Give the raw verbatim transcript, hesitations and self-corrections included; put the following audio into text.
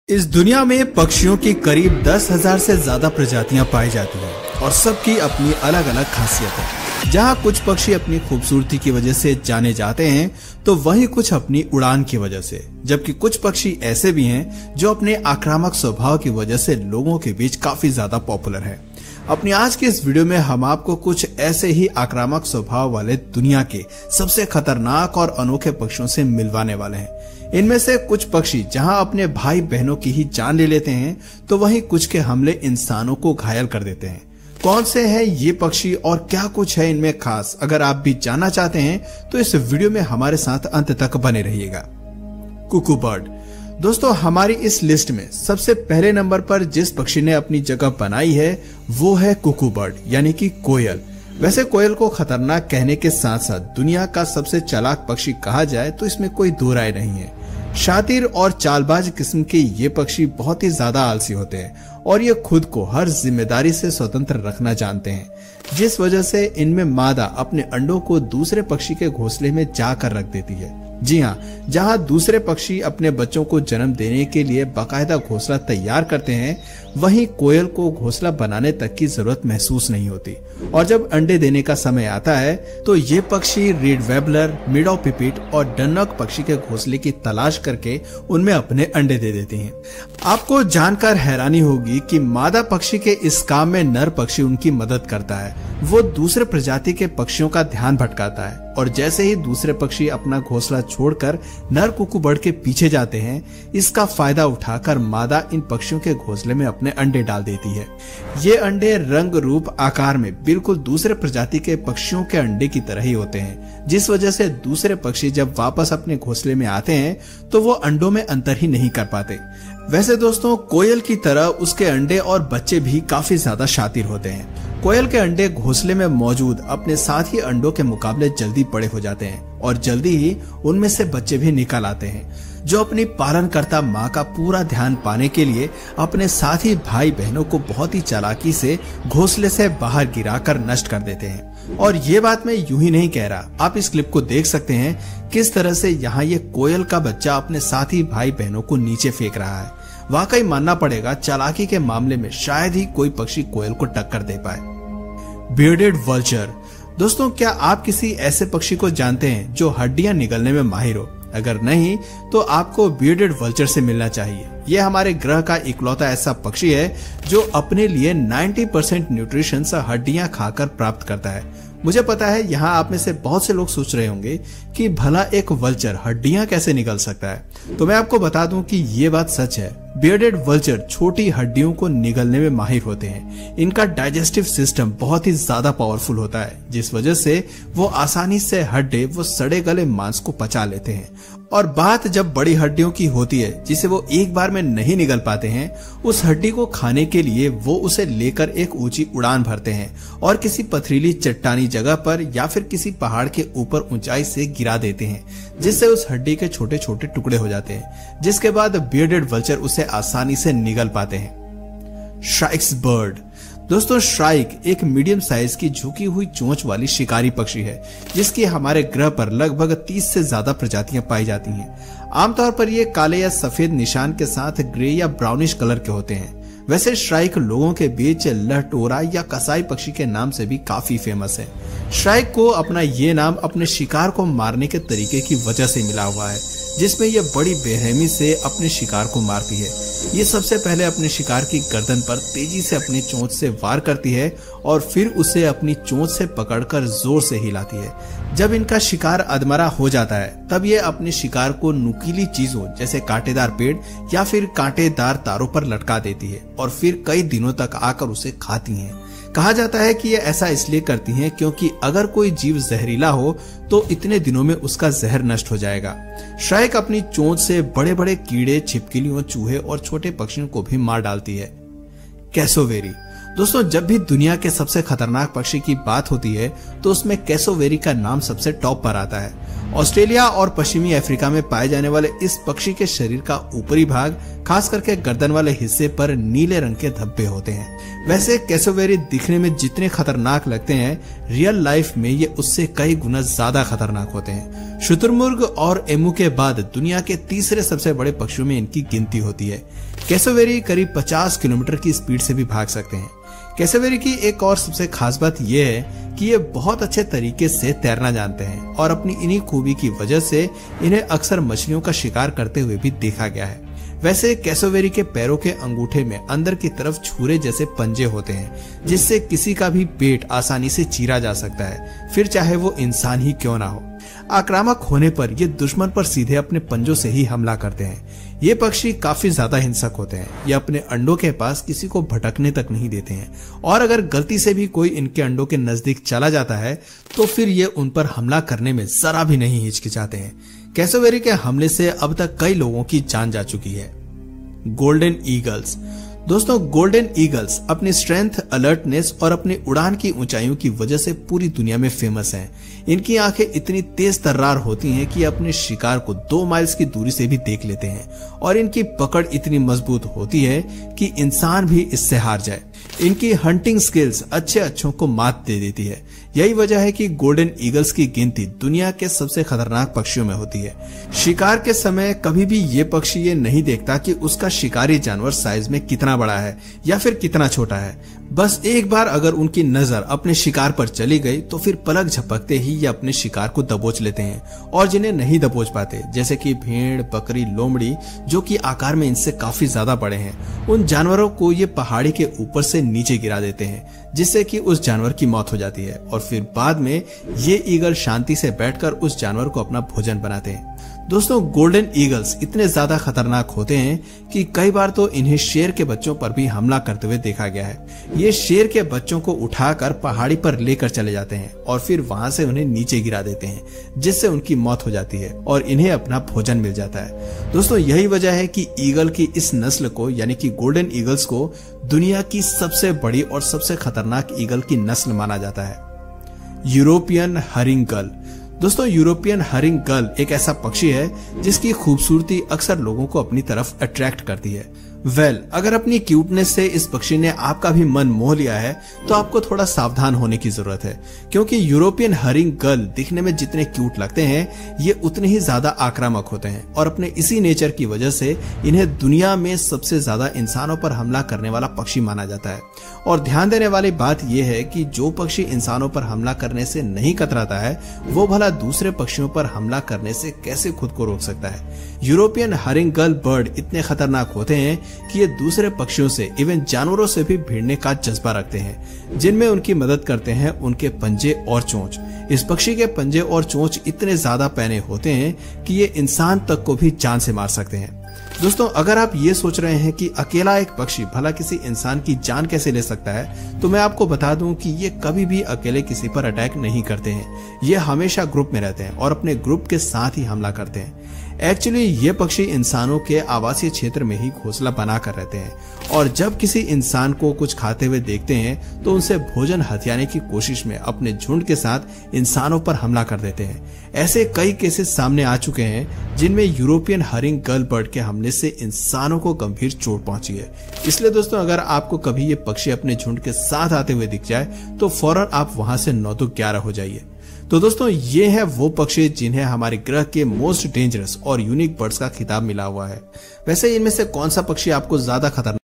इस दुनिया में पक्षियों की करीब दस हजार से ज्यादा प्रजातियां पाई जाती हैं और सबकी अपनी अलग अलग खासियत है। जहां कुछ पक्षी अपनी खूबसूरती की वजह से जाने जाते हैं तो वहीं कुछ अपनी उड़ान की वजह से, जबकि कुछ पक्षी ऐसे भी हैं जो अपने आक्रामक स्वभाव की वजह से लोगों के बीच काफी ज्यादा पॉपुलर है। अपनी आज की इस वीडियो में हम आपको कुछ ऐसे ही आक्रामक स्वभाव वाले दुनिया के सबसे खतरनाक और अनोखे पक्षियों से मिलवाने वाले हैं। इनमें से कुछ पक्षी जहां अपने भाई बहनों की ही जान ले लेते हैं तो वहीं कुछ के हमले इंसानों को घायल कर देते हैं। कौन से हैं ये पक्षी और क्या कुछ है इनमें खास, अगर आप भी जानना चाहते हैं तो इस वीडियो में हमारे साथ अंत तक बने रहिएगा। Cuckoo bird. दोस्तों, हमारी इस लिस्ट में सबसे पहले नंबर पर जिस पक्षी ने अपनी जगह बनाई है वो है कुकू बर्ड यानी कि कोयल। वैसे कोयल को खतरनाक कहने के साथ साथ दुनिया का सबसे चालाक पक्षी कहा जाए तो इसमें कोई दो राय नहीं है। शातिर और चालबाज किस्म के ये पक्षी बहुत ही ज्यादा आलसी होते हैं और ये खुद को हर जिम्मेदारी से स्वतंत्र रखना जानते हैं, जिस वजह से इनमें मादा अपने अंडों को दूसरे पक्षी के घोंसले में जाकर रख देती है। जी हाँ, जहाँ दूसरे पक्षी अपने बच्चों को जन्म देने के लिए बाकायदा घोंसला तैयार करते हैं, वहीं कोयल को घोंसला बनाने तक की जरूरत महसूस नहीं होती और जब अंडे देने का समय आता है तो ये पक्षी रीड वेबलर, मीडॉ पिपिट और डनॉक पक्षी के घोंसले की तलाश करके उनमें अपने अंडे दे देती हैं। आपको जानकर हैरानी होगी कि मादा पक्षी के इस काम में नर पक्षी उनकी मदद करता है। वो दूसरे प्रजाति के पक्षियों का ध्यान भटकाता है और जैसे ही दूसरे पक्षी अपना घोंसला छोड़कर नर कुकू बर्ड के पीछे जाते हैं, इसका फायदा उठाकर मादा इन पक्षियों के घोंसले में अपने अंडे डाल देती है। ये अंडे रंग रूप आकार में बिल्कुल दूसरे प्रजाति के पक्षियों के अंडे की तरह ही होते हैं, जिस वजह से दूसरे पक्षी जब वापस अपने घोंसले में आते हैं तो वो अंडों में अंतर ही नहीं कर पाते। वैसे दोस्तों, कोयल की तरह उसके अंडे और बच्चे भी काफी ज्यादा शातिर होते हैं। कोयल के अंडे घोंसले में मौजूद अपने साथी अंडों के मुकाबले जल्दी बड़े हो जाते हैं और जल्दी ही उनमें से बच्चे भी निकल आते हैं, जो अपनी पालनकर्ता माँ का पूरा ध्यान पाने के लिए अपने साथी भाई बहनों को बहुत ही चालाकी से घोंसले से बाहर गिराकर नष्ट कर देते हैं। और ये बात मैं यूं ही नहीं कह रहा, आप इस क्लिप को देख सकते हैं किस तरह से यहाँ ये कोयल का बच्चा अपने साथी भाई बहनों को नीचे फेंक रहा है। वाकई मानना पड़ेगा, चालाकी के मामले में शायद ही कोई पक्षी कोयल को टक्कर दे पाए। Bearded vulture. दोस्तों, क्या आप किसी ऐसे पक्षी को जानते हैं जो हड्डियां निगलने में माहिर हो? अगर नहीं तो आपको बियर्डेड वल्चर से मिलना चाहिए। यह हमारे ग्रह का इकलौता ऐसा पक्षी है जो अपने लिए नब्बे परसेंट न्यूट्रिशन हड्डियां खाकर प्राप्त करता है। मुझे पता है यहाँ आप में से बहुत से लोग सोच रहे होंगे कि भला एक वल्चर हड्डियां कैसे निगल सकता है, तो मैं आपको बता दूं कि ये बात सच है। बियर्डेड वल्चर छोटी हड्डियों को निगलने में माहिर होते हैं। इनका डाइजेस्टिव सिस्टम बहुत ही ज्यादा पावरफुल होता है, जिस वजह से वो आसानी से हड्डे वो सड़े गले मांस को पचा लेते हैं। और बात जब बड़ी हड्डियों की होती है जिसे वो एक बार में नहीं निगल पाते हैं, उस हड्डी को खाने के लिए वो उसे लेकर एक ऊंची उड़ान भरते हैं और किसी पथरीली चट्टानी जगह पर या फिर किसी पहाड़ के ऊपर ऊंचाई से गिरा देते हैं, जिससे उस हड्डी के छोटे छोटे टुकड़े हो जाते हैं, जिसके बाद बियर्डेड वल्चर उसे आसानी से निगल पाते हैं। Shrikes bird. दोस्तों, श्राइक एक मीडियम साइज की झुकी हुई चोंच वाली शिकारी पक्षी है, जिसकी हमारे ग्रह पर लगभग तीस से ज्यादा प्रजातियां पाई जाती हैं। आमतौर पर ये काले या सफेद निशान के साथ ग्रे या ब्राउनिश कलर के होते हैं। वैसे श्राइक लोगों के बीच लहटोरा या कसाई पक्षी के नाम से भी काफी फेमस है। श्राइक को अपना ये नाम अपने शिकार को मारने के तरीके की वजह से मिला हुआ है, जिसमें यह बड़ी बेरहमी से अपने शिकार को मारती है। ये सबसे पहले अपने शिकार की गर्दन पर तेजी से अपनी चोंच से वार करती है और फिर उसे अपनी चोंच से पकड़कर जोर से हिलाती है। जब इनका शिकार अधमरा हो जाता है तब ये अपने शिकार को नुकीली चीजों जैसे कांटेदार पेड़ या फिर कांटेदार तारों पर लटका देती है और फिर कई दिनों तक आकर उसे खाती हैं। कहा जाता है कि ये ऐसा इसलिए करती हैं क्योंकि अगर कोई जीव जहरीला हो तो इतने दिनों में उसका जहर नष्ट हो जाएगा। श्राइक अपनी चोंच से बड़े बड़े कीड़े, छिपकलियों, चूहे और छोटे पक्षियों को भी मार डालती है। कैसोवेरी। दोस्तों, जब भी दुनिया के सबसे खतरनाक पक्षी की बात होती है तो उसमें कैसोवेरी का नाम सबसे टॉप पर आता है। ऑस्ट्रेलिया और पश्चिमी अफ्रीका में पाए जाने वाले इस पक्षी के शरीर का ऊपरी भाग, खास करके गर्दन वाले हिस्से पर नीले रंग के धब्बे होते हैं। वैसे कैसोवेरी दिखने में जितने खतरनाक लगते हैं, रियल लाइफ में ये उससे कई गुना ज्यादा खतरनाक होते हैं। शुतुरमुर्ग और एमू के बाद दुनिया के तीसरे सबसे बड़े पक्षियों में इनकी गिनती होती है। कैसोवेरी करीब पचास किलोमीटर की स्पीड से भी भाग सकते हैं। कैसोवेरी की एक और सबसे खास बात यह है कि ये बहुत अच्छे तरीके से तैरना जानते हैं और अपनी इन्हीं खूबी की वजह से इन्हें अक्सर मछलियों का शिकार करते हुए भी देखा गया है। वैसे कैसोवेरी के पैरों के अंगूठे में अंदर की तरफ छुरे जैसे पंजे होते हैं, जिससे किसी का भी पेट आसानी से चीरा जा सकता है, फिर चाहे वो इंसान ही क्यों ना हो। आक्रामक होने पर ये दुश्मन पर सीधे अपने पंजों से ही हमला करते हैं। ये पक्षी काफी ज्यादा हिंसक होते हैं। ये अपने अंडों के पास किसी को भटकने तक नहीं देते हैं और अगर गलती से भी कोई इनके अंडों के नजदीक चला जाता है तो फिर ये उन पर हमला करने में जरा भी नहीं हिचकिचाते हैं। कैसोवेरी के हमले से अब तक कई लोगों की जान जा चुकी है। Golden eagles. दोस्तों, गोल्डन ईगल्स अपनी स्ट्रेंथ, अलर्टनेस और अपनी उड़ान की ऊंचाइयों की वजह से पूरी दुनिया में फेमस हैं। इनकी आंखें इतनी तेज तर्रार होती हैं कि अपने शिकार को दो माइल्स की दूरी से भी देख लेते हैं और इनकी पकड़ इतनी मजबूत होती है कि इंसान भी इससे हार जाए। इनकी हंटिंग स्किल्स अच्छे अच्छों को मात दे देती है। यही वजह है कि गोल्डन ईगल्स की गिनती दुनिया के सबसे खतरनाक पक्षियों में होती है। शिकार के समय कभी भी ये पक्षी ये नहीं देखता कि उसका शिकारी जानवर साइज में कितना बड़ा है या फिर कितना छोटा है। बस एक बार अगर उनकी नजर अपने शिकार पर चली गई तो फिर पलक झपकते ही ये अपने शिकार को दबोच लेते हैं और जिन्हें नहीं दबोच पाते, जैसे कि भेड़, बकरी, लोमड़ी, जो कि आकार में इनसे काफी ज्यादा बड़े हैं, उन जानवरों को ये पहाड़ी के ऊपर से नीचे गिरा देते हैं, जिससे कि उस जानवर की मौत हो जाती है और फिर बाद में ये ईगल शांति से बैठकर उस जानवर को अपना भोजन बनाते हैं। दोस्तों, गोल्डन ईगल्स इतने ज्यादा खतरनाक होते हैं कि कई बार तो इन्हें शेर के बच्चों पर भी हमला करते हुए देखा गया है। ये शेर के बच्चों को उठाकर पहाड़ी पर लेकर चले जाते हैं और फिर वहां से उन्हें नीचे गिरा देते हैं, जिससे उनकी मौत हो जाती है और इन्हें अपना भोजन मिल जाता है। दोस्तों, यही वजह है कि ईगल की इस नस्ल को, यानी कि गोल्डन ईगल्स को, दुनिया की सबसे बड़ी और सबसे खतरनाक ईगल की नस्ल माना जाता है। यूरोपियन हरिंग गल। दोस्तों, यूरोपियन हरिंग गल एक ऐसा पक्षी है जिसकी खूबसूरती अक्सर लोगों को अपनी तरफ अट्रैक्ट करती है। वेल well, अगर अपनी क्यूटनेस से इस पक्षी ने आपका भी मन मोह लिया है तो आपको थोड़ा सावधान होने की जरूरत है, क्योंकि यूरोपियन हरिंग गल दिखने में जितने क्यूट लगते हैं ये उतने ही ज्यादा आक्रामक होते हैं और अपने इसी नेचर की वजह से इन्हें दुनिया में सबसे ज्यादा इंसानों पर हमला करने वाला पक्षी माना जाता है। और ध्यान देने वाली बात यह है कि जो पक्षी इंसानों पर हमला करने से नहीं कतराता है वो भला दूसरे पक्षियों पर हमला करने से कैसे खुद को रोक सकता है। यूरोपियन हरिंग गल बर्ड इतने खतरनाक होते हैं कि ये दूसरे पक्षियों से, इवन जानवरों से भी भिड़ने का जज्बा रखते हैं, जिनमें उनकी मदद करते हैं उनके पंजे और चोंच। इस पक्षी के पंजे और चोंच इतने ज्यादा पैने होते हैं कि ये इंसान तक को भी जान से मार सकते हैं। दोस्तों, अगर आप ये सोच रहे हैं कि अकेला एक पक्षी भला किसी इंसान की जान कैसे ले सकता है, तो मैं आपको बता दूं कि ये कभी भी अकेले किसी पर अटैक नहीं करते हैं। ये हमेशा ग्रुप में रहते हैं और अपने ग्रुप के साथ ही हमला करते हैं। एक्चुअली ये पक्षी इंसानों के आवासीय क्षेत्र में ही घोंसला बनाकर रहते हैं और जब किसी इंसान को कुछ खाते हुए देखते हैं तो उनसे भोजन हथियाने की कोशिश में अपने झुंड के साथ इंसानों पर हमला कर देते हैं। ऐसे कई केसेस सामने आ चुके हैं जिनमें यूरोपियन हरिंग गल बर्ड के हमले से इंसानों को गंभीर चोट पहुंची है। इसलिए दोस्तों, अगर आपको कभी ये पक्षी अपने झुंड के साथ आते हुए दिख जाए तो फौरन आप वहां से नौ दो ग्यारह हो जाइए। तो दोस्तों, ये है वो पक्षी जिन्हें हमारे ग्रह के मोस्ट डेंजरस और यूनिक बर्ड्स का खिताब मिला हुआ है। वैसे इनमें से कौन सा पक्षी आपको ज्यादा खतरनाक